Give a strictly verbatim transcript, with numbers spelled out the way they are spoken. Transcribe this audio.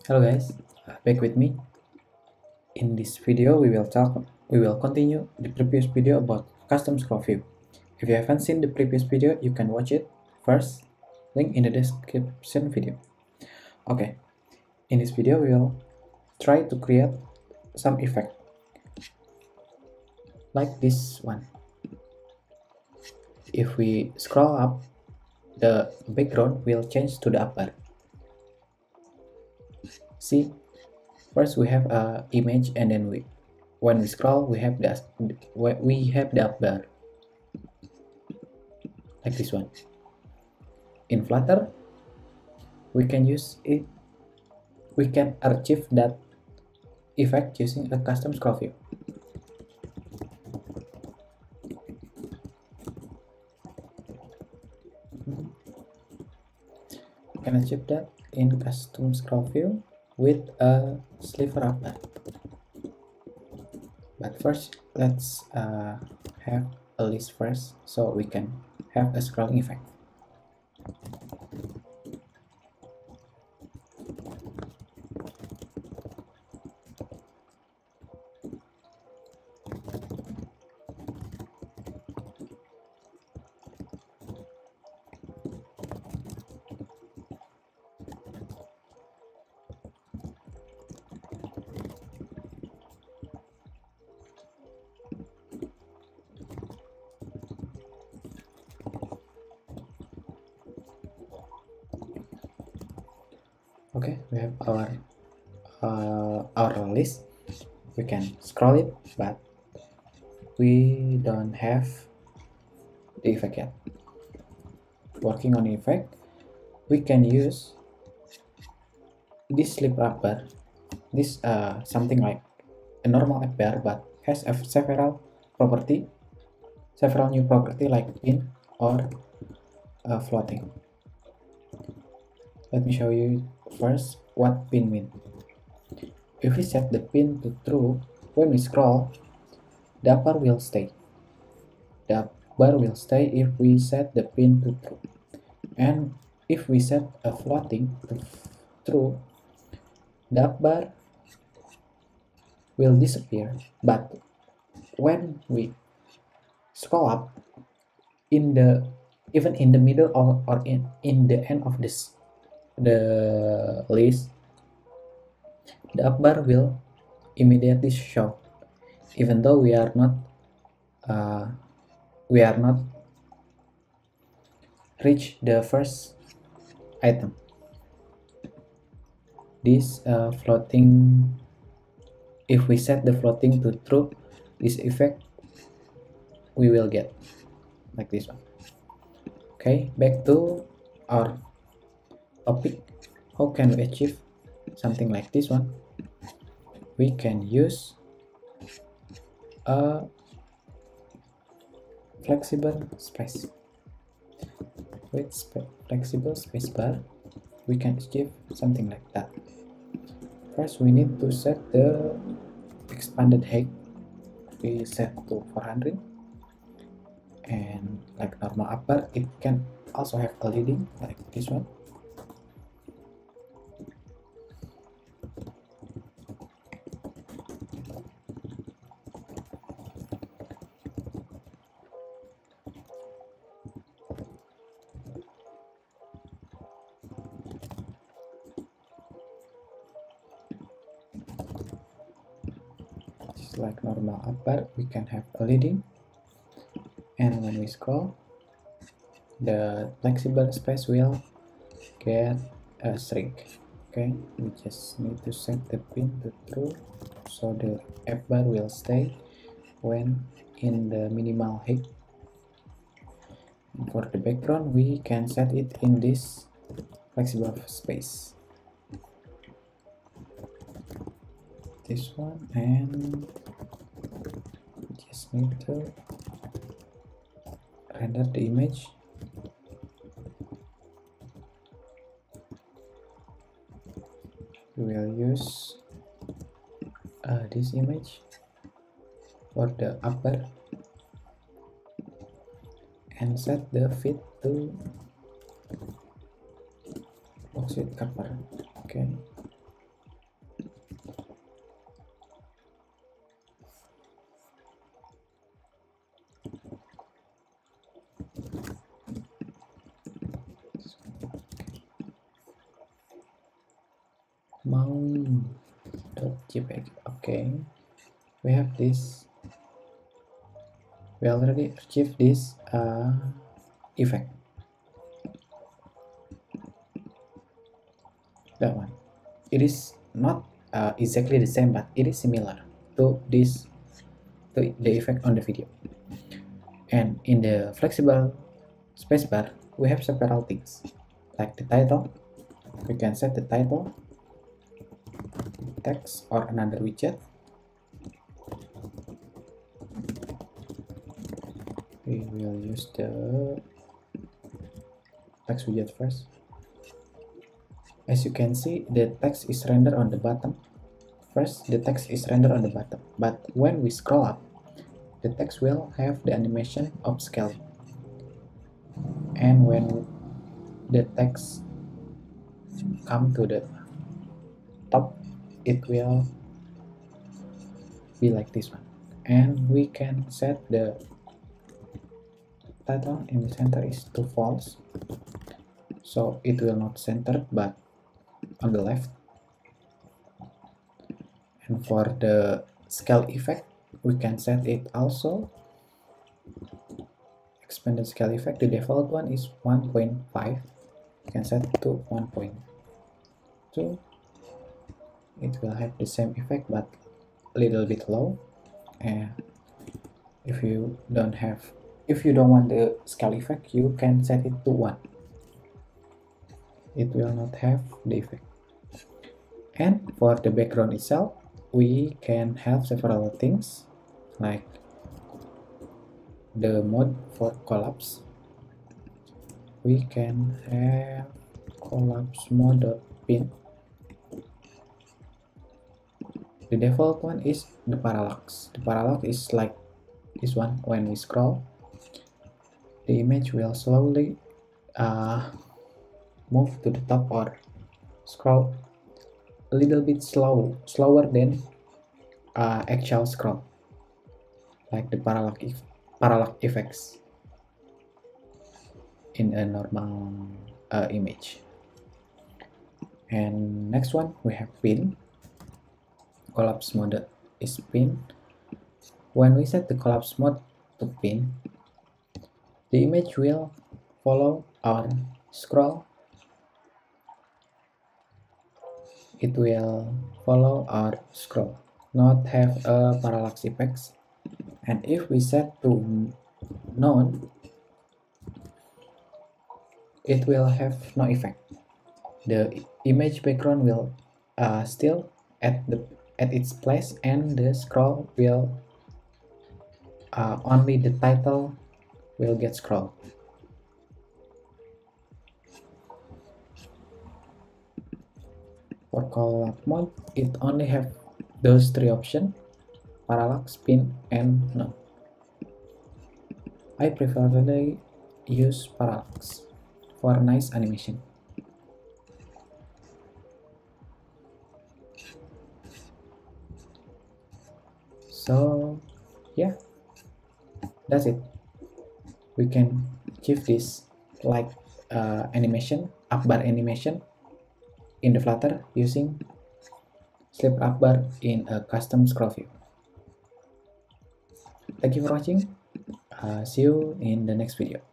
Hello guys, uh, back with me. In this video, we will talk. We will continue the previous video about custom scroll view. If you haven't seen the previous video, you can watch it first. Link in the description video. Okay, in this video, we will try to create some effect like this one. If we scroll up, the background will change to the upper. See, first we have a image, and then we when we scroll we have the we have the up bar like this one. In Flutter we can use it we can achieve that effect using a custom scroll view. We can achieve that in custom scroll view with a sliver up bar. But first, let's uh, have a list first so we can have a scrolling effect. Okay, we have our uh, our list. We can scroll it, but we don't have the effect yet. Working on the effect, we can use this slip wrapper. This uh something like a normal app bar, but has a several property, several new property like pin or uh, floating. Let me show you first what pin mean. If we set the pin to true, when we scroll, the bar will stay. The bar will stay if we set the pin to true. And if we set a floating to true, the bar will disappear. But when we scroll up, in the even in the middle or, or in, in the end of this the list, the up bar will immediately show, even though we are not uh, we are not reach the first item. This uh, floating, if we set the floating to true, this effect we will get like this one. Okay, back to our topic. How can we achieve something like this one? We can use a flexible space. With sp flexible spacebar, we can achieve something like that. First, we need to set the expanded height. We set to four hundred, and like normal upper, it can also have a leading like this one. Like normal upper, we can have a leading, and when we scroll, the flexible space will get a shrink. Okay, we just need to set the pin to true so the F bar will stay when in the minimal height. And for the background, we can set it in this flexible space, this one, and we just need to render the image. We will use uh, this image for the upper and set the fit to box with cover. Okay, maui.jpg. Okay, we have this. We already achieved this uh, effect. That one. It is not uh, exactly the same, but it is similar to this, to the effect on the video. And in the flexible spacebar, we have several things, like the title. We can set the title, text, or another widget. We will use the text widget first. As you can see, the text is rendered on the bottom. First, the text is rendered on the bottom, but when we scroll up, the text will have the animation of scaling. And when the text come to the top, it will be like this one. And we can set the title in the center is to false, so it will not center but on the left. And for the scale effect, we can set it also expanded scale effect. The default one is one point five. You can set to one point two. It will have the same effect but a little bit low. And if you don't have if you don't want the scale effect, you can set it to one. It will not have the effect. And for the background itself, we can have several things, like the mode for collapse. We can have collapse mode.pin. The default one is the parallax. The parallax is like this one. When we scroll, the image will slowly uh, move to the top or scroll a little bit slow, slower than uh, actual scroll, like the parallax, if, parallax effects in a normal uh, image. And next one, we have pin. Collapse mode is pin. When we set the collapse mode to pin, the image will follow our scroll. It will follow our scroll, not have a parallax effects. And if we set to none, it will have no effect. The image background will uh, still at the at its place, and the scroll will uh, only the title will get scrolled. For collapse mode, it only have those three options: parallax, pin, and none. I preferably use parallax for nice animation. So yeah, that's it. We can achieve this like uh, animation, up bar animation in the Flutter using slip up bar in a custom scroll view. Thank you for watching. Uh, see you in the next video.